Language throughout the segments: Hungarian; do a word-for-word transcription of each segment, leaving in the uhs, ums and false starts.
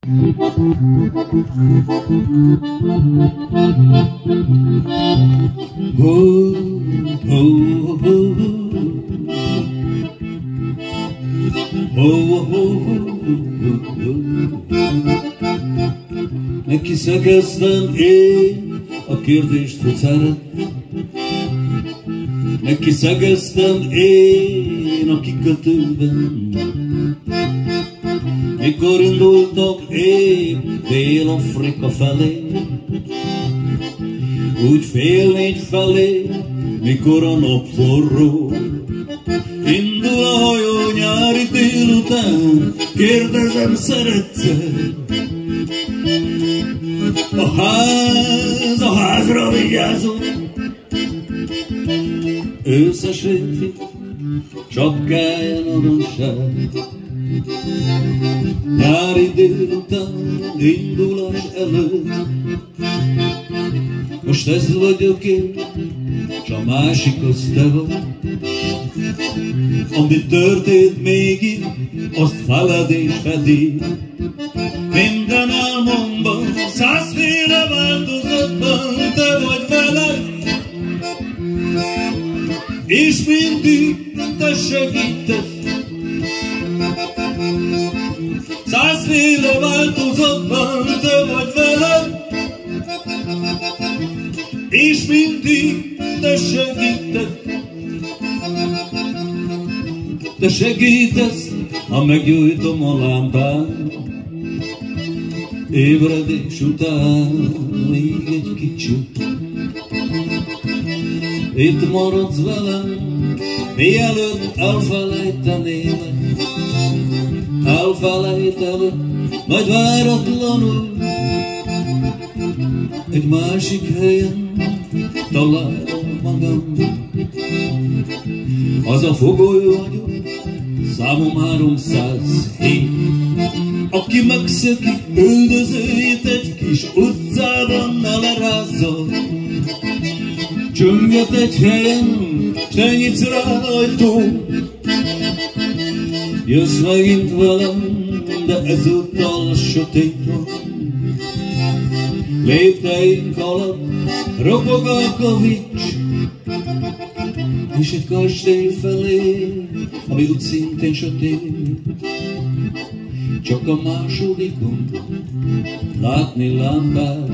Oh, oh, oh, oh, oh, megkiszegeztem én a kérdést, hogy szeret. Megkiszegeztem én a kikötőben, mikor indultak én Dél-Afrika felé, úgy fél négy felé, mikor a nap forró. Indul a hajó nyári délután, kérdezem, szeretsz-e? A ház, a házra vigyázom. Összes férfi sapkája narancsság, nyári délután indulás előtt. Most ez vagyok én, s a másik az te vagy. Ami történt még itt, azt feled és fedi. Minden álmomban, százféle változatban te vagy veled, és mindig te segítesz. Százféle változatban te vagy veled, és mindig te segítesz. Te segítesz, ha meggyújtom a lámpát, ébredés után még egy kicsit. Itt maradsz velem, mielőtt elfelejtenélek. Elfelejtelek, majd váratlanul egy másik helyen találom magam. Az a fogoly vagyok, számom háromszázhét, aki megszöki üldözőjét egy kis utcában elerázza. Csönget egy helyen, s te nyitsz rá ajtón. Jössz megint velem, de ezúttal sötét van. Lépteink alatt ropog a kavics, és egy kastély felé, ami úgy szintén sötét. Csak a másodikon látni lámpát,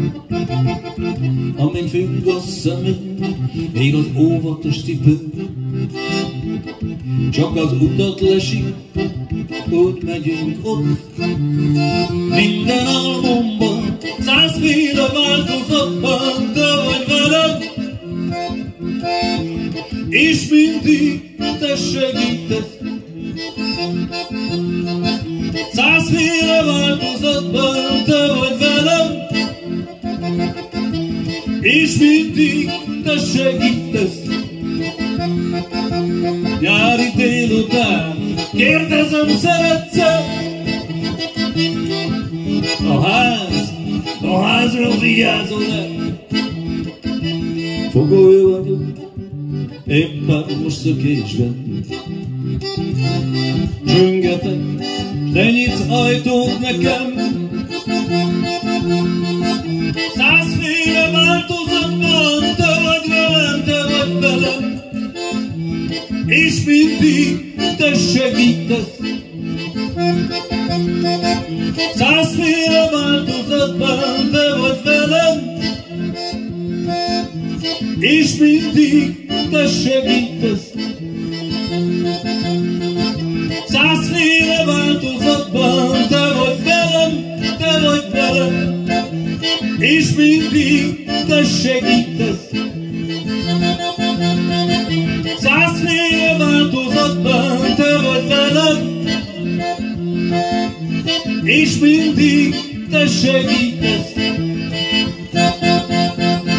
amin függ a szemed, még az óvatos cipő. Csak az utat lesik, úgy megyünk ott. Minden álmomban, százféle változatban te vagy veled, és mindig te segítesz. Százféle változatban te vagy velem, és mindig te segítesz. Nyári délután kérdezem, szeretsz-e? A ház, a házra vigyázol-e? Fogoly vagyok, éppen most szökésben. Csöngetek, te nyitsz ajtót nekem. Százféle változatban te vagy velem, te vagy velem, és mindig te segítesz. Százféle változatban te vagy velem, és mindig te segítesz. Százféle változatban te vagy velem, te vagy velem, és mindig te segítesz. Százféle változatban te vagy velem, és mindig te segítesz.